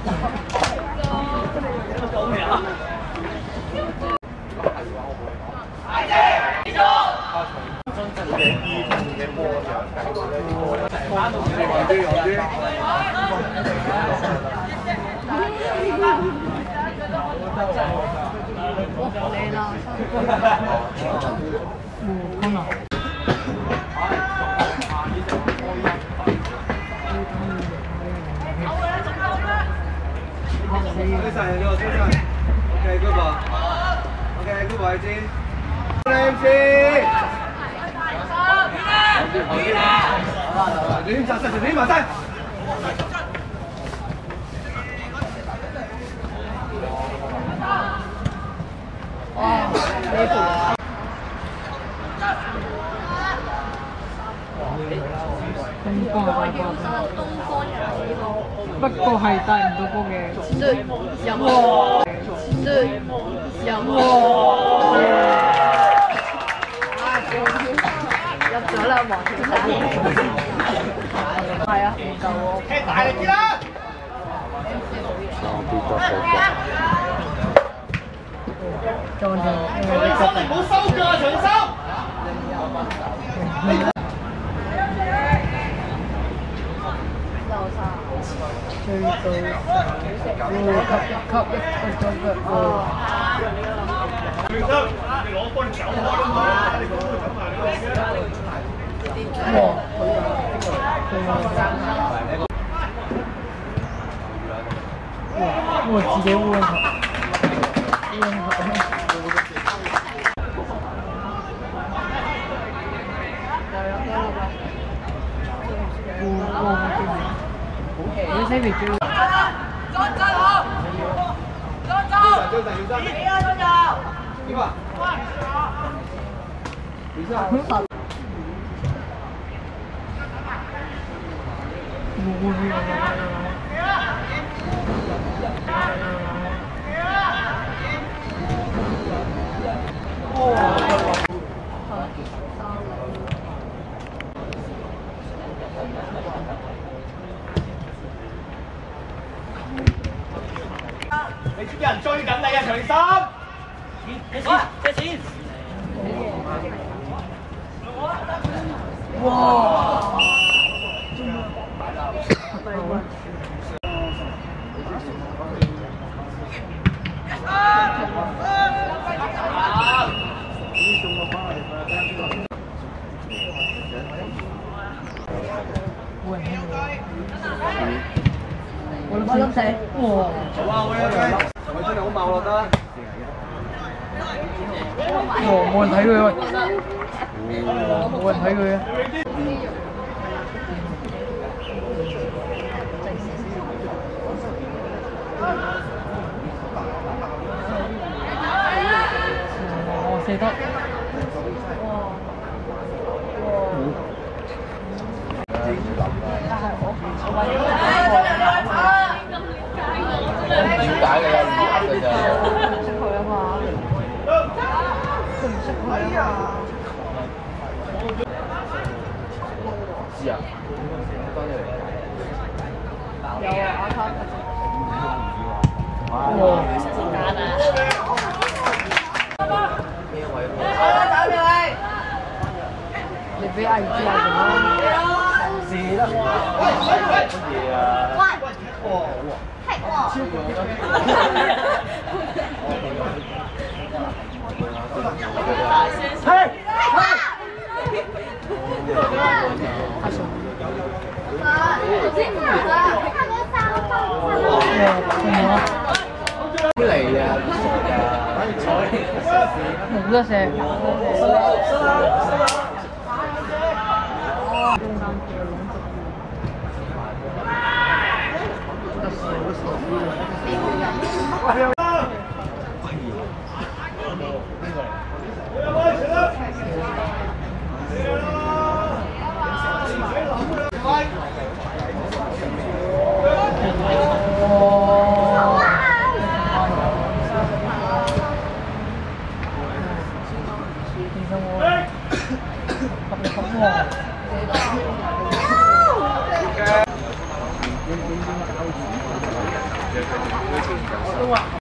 救命啊！ 来了，空了。 OK， good ball。OK， good ball，先。MC。马上，马上。 哇，離譜！東方係大波，不過係帶唔到波嘅。入喎，入喎，入咗啦，黃小生。係啊，唔夠喎。 踢大力啲啦！ 再嚟， 長心你唔好收腳啊，長心！ 追到吸一個腳喎。 你攞波你走開啦嘛！你攞波走埋我直接問他，你使唔使？ 你知唔知人追緊你啊，長心！ 借錢！ 哇！我諗死，哇！ 哇！我真係好茂落得。 冇人睇佢喂，冇人睇佢啊！哦，射得！ 點解嘅有魚嘅咋？ 唔識佢啊嘛，佢唔識佢啊嘛。 知啊？ 有啊，阿卡。 哇！ 你俾阿姨知下點啊？ 是啦。乜嘢啊？嚟啊！ 冇得射。 微信比较少。